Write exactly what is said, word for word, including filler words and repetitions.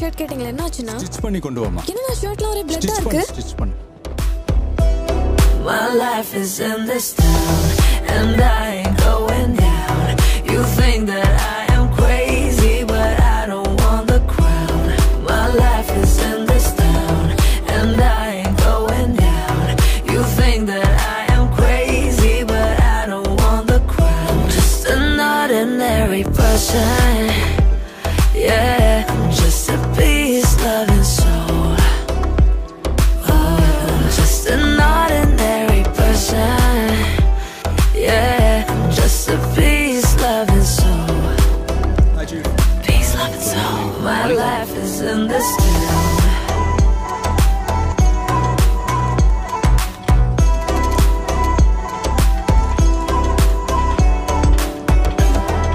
Shirt கேட்டிங்களே என்னாச்சுனா stitch பண்ணி கொண்டு வாமா என்னடா ஷர்ட்ல ஒரே பிளட்டா இருக்கு ஸ்டிட்ச் பண்ணு My life is in this town and I ain't going down. You think that I